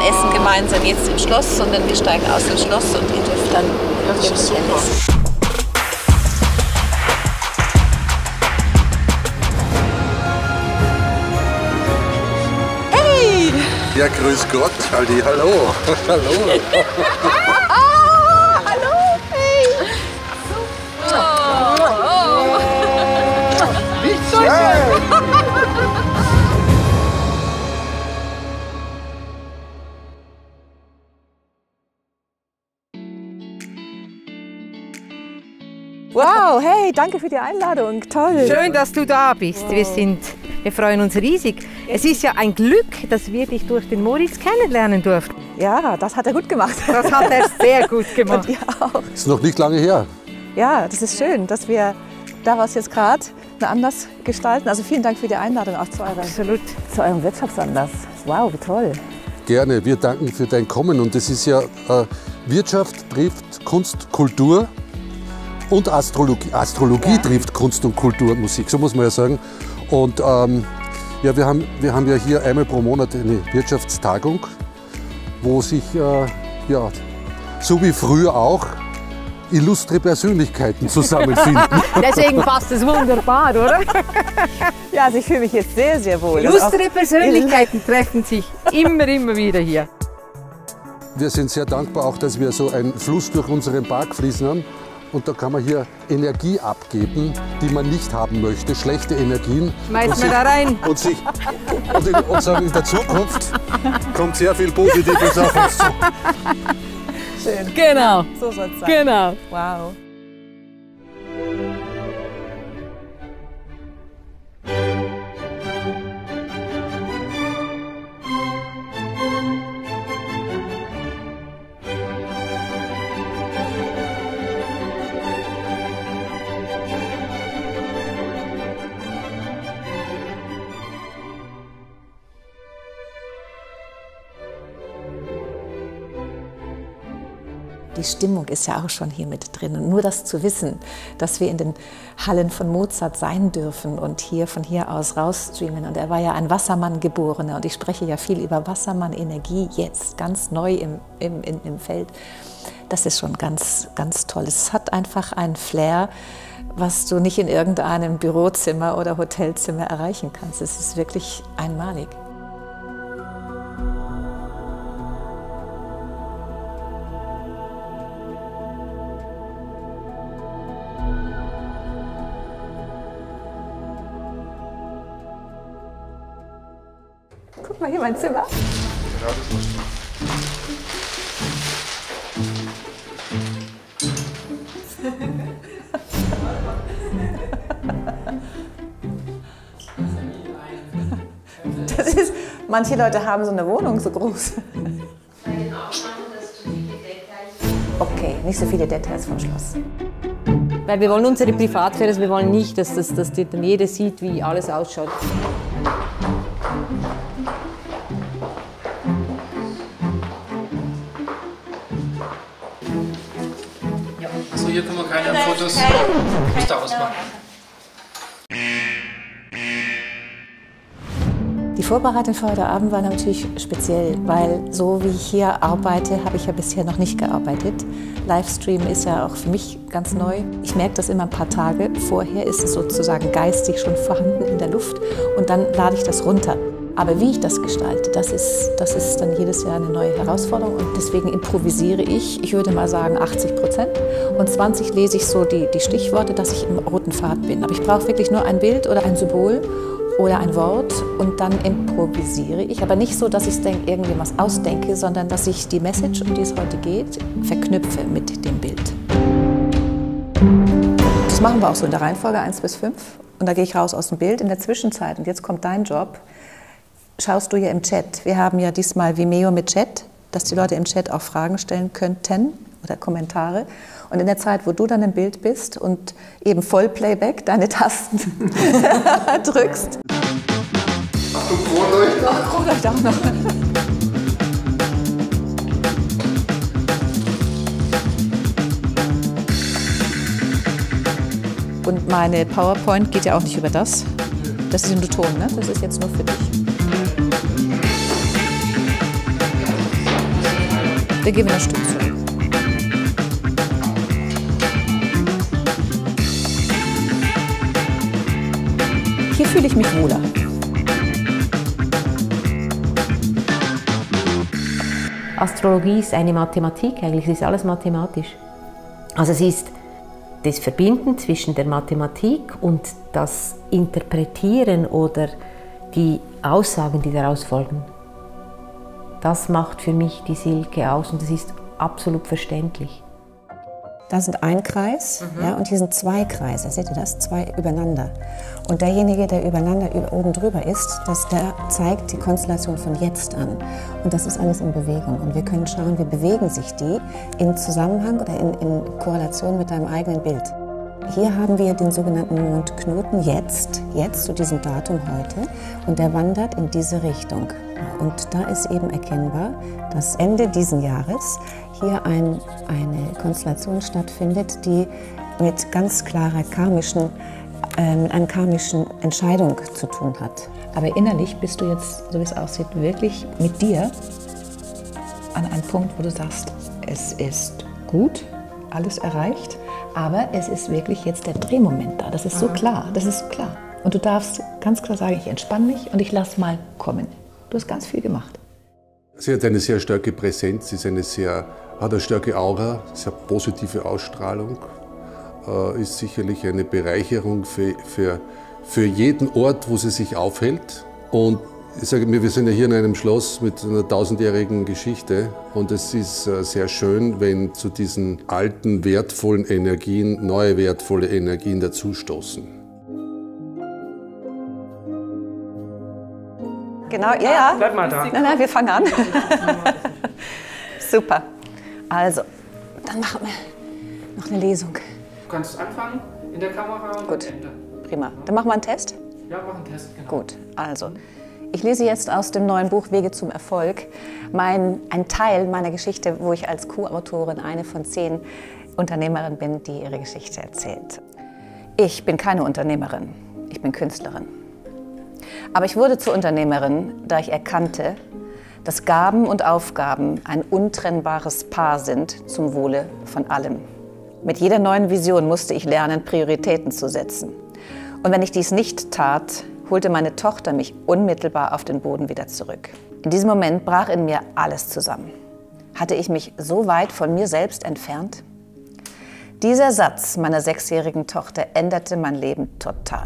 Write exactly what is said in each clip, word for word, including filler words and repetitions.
essen gemeinsam jetzt im Schloss, sondern wir steigen aus dem Schloss und ihr dürft dann Ja, das ist super. essen. Hey! Ja, grüß Gott, Aldi, hallo. Hallo. Hallo! Hey! Nicht so schön. Wow, hey, danke für die Einladung. Toll. Schön, dass du da bist. Wir, sind, wir freuen uns riesig. Es ist ja ein Glück, dass wir dich durch den Moritz kennenlernen durften. Ja, das hat er gut gemacht. Das hat er sehr gut gemacht. Und ihr auch. Ist noch nicht lange her. Ja, das ist schön, dass wir daraus jetzt gerade einen Anlass gestalten. Also vielen Dank für die Einladung auch zu, eurer, Absolut. zu eurem Wirtschaftsanlass. Wow, wie toll. Gerne, wir danken für dein Kommen. Und das ist ja, äh, Wirtschaft trifft Kunst, Kultur und Astrologie. Astrologie Ja. trifft Kunst und Kultur und Musik, so muss man ja sagen. Und ähm, ja, wir, haben, wir haben ja hier einmal pro Monat eine Wirtschaftstagung, wo sich, äh, ja, so wie früher auch, illustre Persönlichkeiten zusammenfinden. Deswegen passt es wunderbar, oder? Ja, also ich fühle mich jetzt sehr, sehr wohl. Illustre Persönlichkeiten treffen sich immer, immer wieder hier. Wir sind sehr dankbar auch, dass wir so einen Fluss durch unseren Park fließen haben. Und da kann man hier Energie abgeben, die man nicht haben möchte, schlechte Energien. Schmeißen wir da rein. Und, sich, und, in, und sagen, in der Zukunft kommt sehr viel Positives auf uns zu. Schön. Genau. So soll es sein. Genau. Wow. Die Stimmung ist ja auch schon hier mit drin. Und nur das zu wissen, dass wir in den Hallen von Mozart sein dürfen und hier von hier aus rausstreamen. Und er war ja ein Wassermann-Geborener und ich spreche ja viel über Wassermann-Energie jetzt, ganz neu im, im, im, im Feld. Das ist schon ganz, ganz toll. Es hat einfach ein Flair, was du nicht in irgendeinem Bürozimmer oder Hotelzimmer erreichen kannst. Es ist wirklich einmalig. Guck mal, hier mein Zimmer. Das ist, manche Leute haben so eine Wohnung so groß. Okay, nicht so viele Details vom Schloss. Weil wir wollen unsere Privatsphäre, wir wollen nicht, dass, das, dass die, dann jeder sieht, wie alles ausschaut. Also hier kann man keine Fotos nicht ausmachen. Die Vorbereitung für heute Abend war natürlich speziell, weil so wie ich hier arbeite, habe ich ja bisher noch nicht gearbeitet. Livestream ist ja auch für mich ganz neu. Ich merke das immer ein paar Tage vorher, ist es sozusagen geistig schon vorhanden in der Luft und dann lade ich das runter. Aber wie ich das gestalte, das ist, das ist dann jedes Jahr eine neue Herausforderung und deswegen improvisiere ich, ich würde mal sagen achtzig Prozent und zwanzig lese ich so die, die Stichworte, dass ich im roten Faden bin. Aber ich brauche wirklich nur ein Bild oder ein Symbol oder ein Wort und dann improvisiere ich. Aber nicht so, dass ich irgendwie was ausdenke, sondern dass ich die Message, um die es heute geht, verknüpfe mit dem Bild. Das machen wir auch so in der Reihenfolge eins bis fünf und da gehe ich raus aus dem Bild. In der Zwischenzeit, und jetzt kommt dein Job, schaust du ja im Chat. Wir haben ja diesmal Vimeo mit Chat, dass die Leute im Chat auch Fragen stellen könnten oder Kommentare. Und in der Zeit, wo du dann im Bild bist und eben Vollplayback deine Tasten drückst. Achtung, Kronleuchter! Oh, Kronleuchter auch noch. Und meine PowerPoint geht ja auch nicht über das. Das ist nur Ton, ne? Das ist jetzt nur für dich. Wir geben ein Stück zurück. Hier fühle ich mich wohler. Astrologie ist eine Mathematik eigentlich, es ist alles mathematisch. Also es ist das Verbinden zwischen der Mathematik und das Interpretieren oder die Aussagen, die daraus folgen. Das macht für mich die Silke aus und das ist absolut verständlich. Das ist ein Kreis, mhm. ja, und hier sind zwei Kreise, seht ihr das? Zwei übereinander. Und derjenige, der übereinander über, oben drüber ist, das, der zeigt die Konstellation von jetzt an. Und das ist alles in Bewegung. Und wir können schauen, wie bewegen sich die in Zusammenhang oder in, in Korrelation mit deinem eigenen Bild. Hier haben wir den sogenannten Mondknoten jetzt, jetzt zu diesem Datum heute. Und der wandert in diese Richtung. Und da ist eben erkennbar, dass Ende diesen Jahres hier ein, eine Konstellation stattfindet, die mit ganz klarer karmischen, ähm, einer karmischen Entscheidung zu tun hat. Aber innerlich bist du jetzt, so wie es aussieht, wirklich mit dir an einem Punkt, wo du sagst, es ist gut, alles erreicht, aber es ist wirklich jetzt der Drehmoment da. Das ist so klar, das ist so klar. Und du darfst ganz klar sagen, ich entspanne mich und ich lasse mal kommen. Du hast ganz viel gemacht. Sie hat eine sehr starke Präsenz, ist eine sehr, hat eine starke Aura, sehr positive Ausstrahlung, äh, ist sicherlich eine Bereicherung für, für, für jeden Ort, wo sie sich aufhält. Und ich sage mir, wir sind ja hier in einem Schloss mit einer tausendjährigen Geschichte und es ist äh, sehr schön, wenn zu diesen alten, wertvollen Energien neue, wertvolle Energien dazustoßen. Genau, ja, ja. Bleib mal da. Nein, nein, wir fangen an. Super. Also, dann machen wir noch eine Lesung. Du kannst anfangen in der Kamera und Gut, Ende. Prima. Dann machen wir einen Test? Ja, mach einen Test, genau. Gut, also. Ich lese jetzt aus dem neuen Buch Wege zum Erfolg mein, ein Teil meiner Geschichte, wo ich als Co-Autorin eine von zehn Unternehmerinnen bin, die ihre Geschichte erzählt. Ich bin keine Unternehmerin, ich bin Künstlerin. Aber ich wurde zur Unternehmerin, da ich erkannte, dass Gaben und Aufgaben ein untrennbares Paar sind zum Wohle von allem. Mit jeder neuen Vision musste ich lernen, Prioritäten zu setzen. Und wenn ich dies nicht tat, holte meine Tochter mich unmittelbar auf den Boden wieder zurück. In diesem Moment brach in mir alles zusammen. Hatte ich mich so weit von mir selbst entfernt? Dieser Satz meiner sechsjährigen Tochter änderte mein Leben total.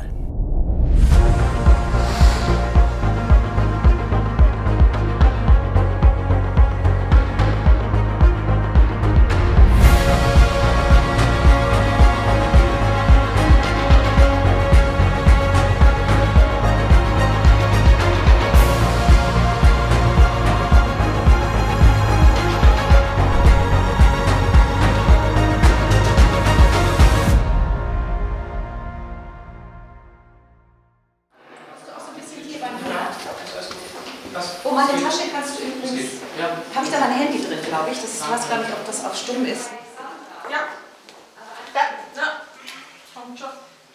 Oh, meine Tasche kannst du übrigens. Ja. Habe ich da mein Handy drin, glaube ich. Das ich weiß gar nicht, ob das auf stumm ist. Ja. Ja. Ja.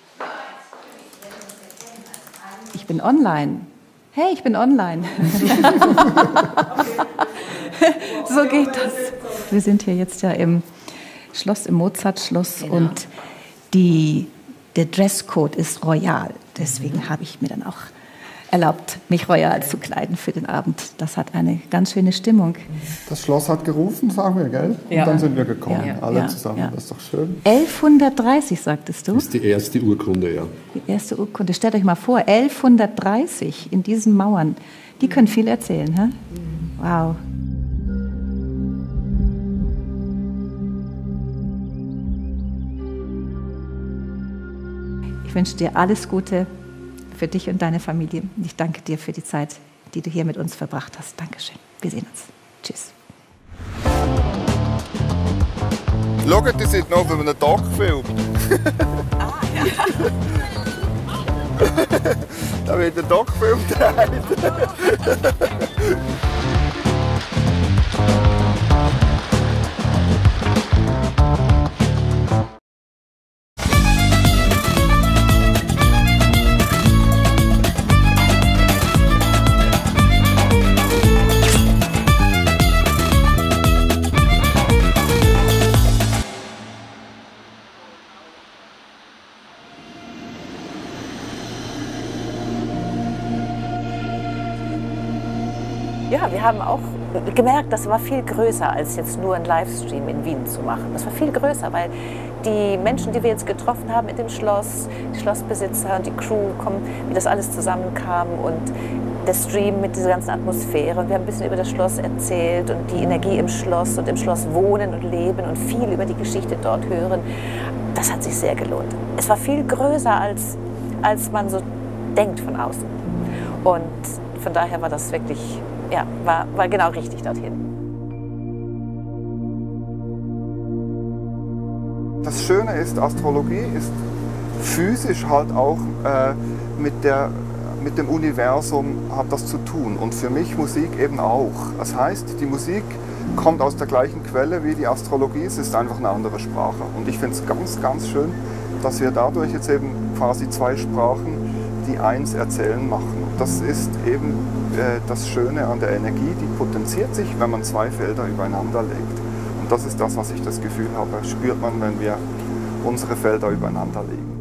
Ich bin online. Hey, ich bin online. So geht das. Wir sind hier jetzt ja im Schloss, im Mozart-Schloss, genau. Und die, der Dresscode ist royal. Deswegen mhm. habe ich mir dann auch erlaubt, mich royal zu kleiden für den Abend. Das hat eine ganz schöne Stimmung. Das Schloss hat gerufen, sagen wir, gell? Und ja. Dann sind wir gekommen, ja. alle ja. zusammen. Ja. Das ist doch schön. elfhundertdreißig, sagtest du? Das ist die erste Urkunde, ja. Die erste Urkunde. Stellt euch mal vor, elfhundertdreißig in diesen Mauern. Die können viel erzählen, hä? Wow. Ich wünsche dir alles Gute für dich und deine Familie. Ich danke dir für die Zeit, die du hier mit uns verbracht hast. Dankeschön. Wir sehen uns. Tschüss. Schaut, die sind noch auf einem Doc-Film. Ah, ja. Da wird ein Doc-Film gedreht. Ja, wir haben auch gemerkt, das war viel größer, als jetzt nur einen Livestream in Wien zu machen. Das war viel größer, weil die Menschen, die wir jetzt getroffen haben in dem Schloss, die Schlossbesitzer und die Crew, kommen, wie das alles zusammenkam und der Stream mit dieser ganzen Atmosphäre. Und wir haben ein bisschen über das Schloss erzählt und die Energie im Schloss und im Schloss wohnen und leben und viel über die Geschichte dort hören. Das hat sich sehr gelohnt. Es war viel größer, als, als man so denkt von außen. Und von daher war das wirklich, ja, war, war genau richtig dorthin. Das Schöne ist, Astrologie ist physisch halt auch äh, mit, der, mit dem Universum hat das zu tun und für mich Musik eben auch. Das heißt, die Musik kommt aus der gleichen Quelle wie die Astrologie, es ist einfach eine andere Sprache. Und ich finde es ganz, ganz schön, dass wir dadurch jetzt eben quasi zwei Sprachen, die eins erzählen, machen. Das ist eben äh, das Schöne an der Energie, die potenziert sich, wenn man zwei Felder übereinander legt. Und das ist das, was ich das Gefühl habe, spürt man, wenn wir unsere Felder übereinander legen.